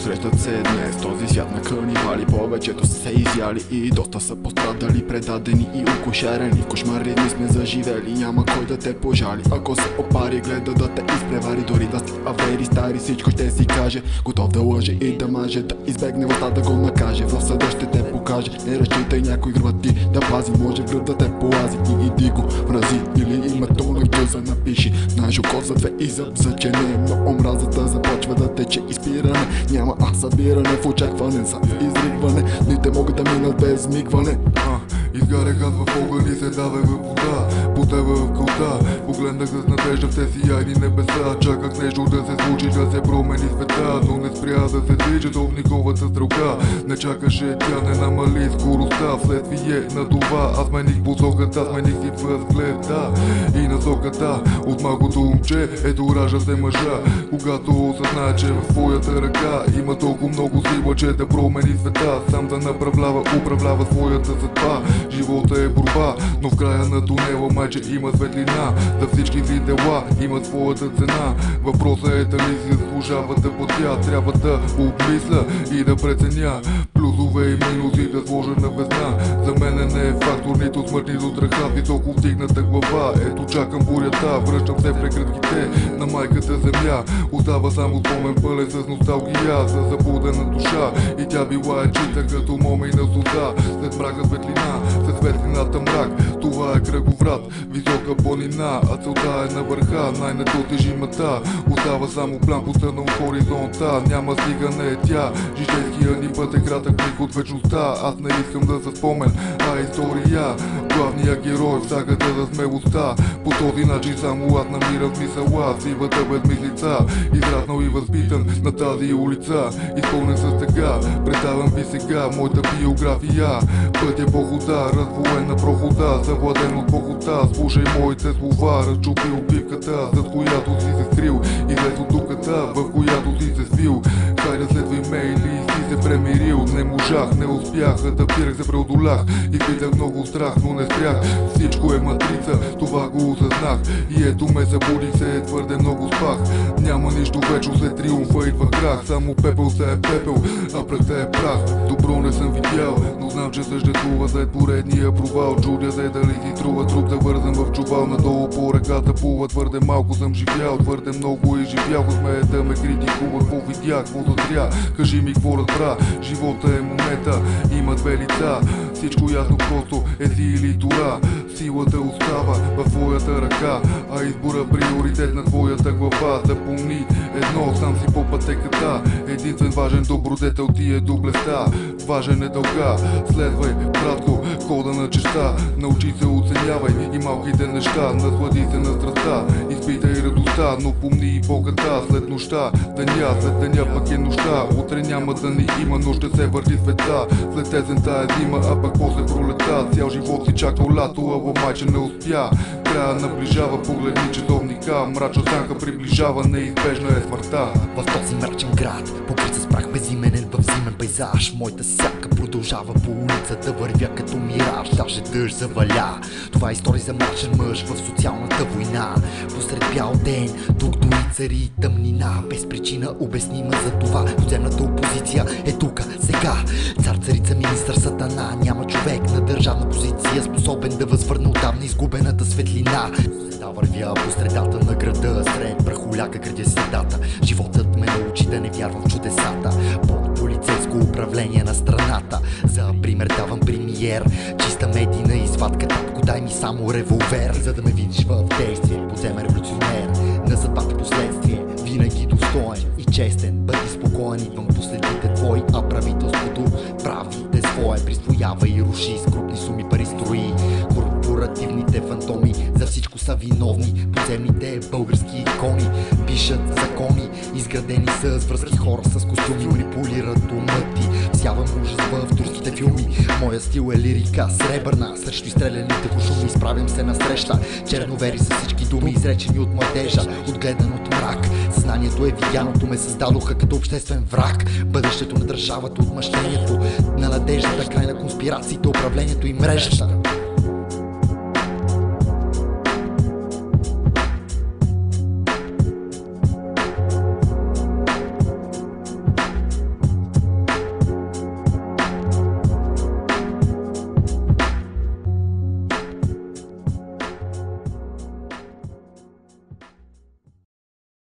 Срещат се днес този свят на канибали. Повечето са се изяли и доста са пострадали, предадени и окошерени. В кошмари дни сме заживели, няма кой да те пожали. Ако се опари, гледа да те изпревари, дори да си авери стари, всичко ще си каже. Готов да лъже и да маже, да избегне властта да го накаже. В съда ще те покаже, не разчитай някой гръб ти да пази. Може в гръб да те полази и иди го мрази, или името на гъза напиши. Знаеш око за две и зъб за чене, но омразата започва да тече изпиране. Няма събиране в очакване за изригване, дните могат да минат без мигване. Изгаря газ в огън и се даве във вода, потева в кълта. Погледнах с надежда в тези яйни небеса. Чаках нещо да се случи, да се промени света, но не спря да се движи до вниковата стрелка. Не чакаше, тя не намали скоростта. Вследствие на това аз смених посоката, смених си възгледа и насоката. От малкото момче ето ражда се мъжа, когато осъзнае, че в своята ръка има толкова много сила, че да промени света. Сам да управлява своята съдба. Живота е борба, но в края на тунела майче има светлина. За всички си дела имат своята цена. Въпросът е дали си заслужава да платя. Трябва да обмисля и да преценя плюсове и минуси да сложа на везна. За мене не е фактор нито смърт, нито страха. Високо вдигната глава, ето чакам бурята. Връщам се в преградките на майката земя. Остава само спомен пълен с носталгия за забудена душа. И тя била е чиста като моми на суда. След мрака светлина, след светлината мрак. Това е кръговрат, висока планина, а целта е на върха, най-недостижимата. Остава само план потънал в хоризонта. Няма стигане тя, житейския ни път е кратък миг от вечността. Аз не искам да се спомен, а история. Главният герой в сагата за смелостта. По този начин само аз намирам смисъла. Сивата безмислица, израснал и възпитан на тази улица. Изпълнен с тъга, представям ви сега моята биография. Път е похода, развоен на прохода, завладен от похота. Слушай моите слова, разчупи обивката, зад която си се скрил. Излез от дупката, в която си се свил. Хайде следвай ме или си се премирил. Не можах, не успях, адаптирах се, преодолях. Изпитах много страх, но не спрях. Всичко е матрица, това го осъзнах. И ето ме събудих се, твърде много спах. Няма нищо вечно, след триумфа идва крах. Само пепел се е пепел, а прахта е прах. Добро не съм видял, но знам, че съществува след поредния провал. Чудя се дали си струва труп да вързам в чувал. Надолу по ръката плува, твърде малко съм живял. Твърде много и живял, смее да ме критикува. Какво видях, какво зазря, кажи ми какво разбра. Живота е момента, има две лица. Всичко ясно просто е си или тура. Силата остава в твоята ръка, а избора приоритет на твоята глава. Запомни едно, сам си по пътеката. Единствен важен добродетел ти е доблестта. Важен е дълга, следвай братко хода на честа. Научи се, оценявай и малките неща. Наслади се на страстта, изпитай радостта. Но помни и богата след нощта. Деня, след деня пък е нощта. Утре няма да ни има, но ще се върти света. След есента е зима, а пък после пролета. Цял живот си чакал лято, ала майче не успя. Края наближава, погледни часовника. Мрачна сянка приближава, неизбежна е смъртта. В този мрачен град, покрит с прах безименен в зимен пейзаж. Моята сянка продължава по улицата, вървя като мираж. Даже дъжд заваля. Това е история за мрачен мъж в социалната война. Посред бял ден, тук дори цари тъмнина. Без причина обяснима за това. Подземната опозиция е тука, сега. Цар, царица, министър, сатана. Няма човек на държавна позиция, способен да възвърне отдавна изгубената светлина. Да вървя по средата на града, сред прахоляка градя седата. Животът ме научи да не вярвам в чудесата. Под полицейско управление на страната. За пример давам премиер, чиста медийна извадка. Татко, дай ми само револвер, за да ме видиш в действие. Подземен революционер, на съдбата последствие. Винаги достоен и честен, бъди спокоен. Идвам по следите твои, а правителството правите свое. Присвоява и руши, с крупни суми пари строи. Корпоративните фантоми за всичко са виновни. Подземните български икони пишат закони, изградени с връзки. Хора с костюми манипулират умът ти. Всявам ужас в турските филми. Моя стил е лирика сребърна, срещу изстреляните кошуми. Изправям се на среща, черновери са всички думи, изречени от младежа, отгледан от мрак. Съзнанието е видяното, ме създадоха като обществен враг. Бъдещето на държавата, отмъщението на надеждата, край на конспирациите, управлението и мрежата.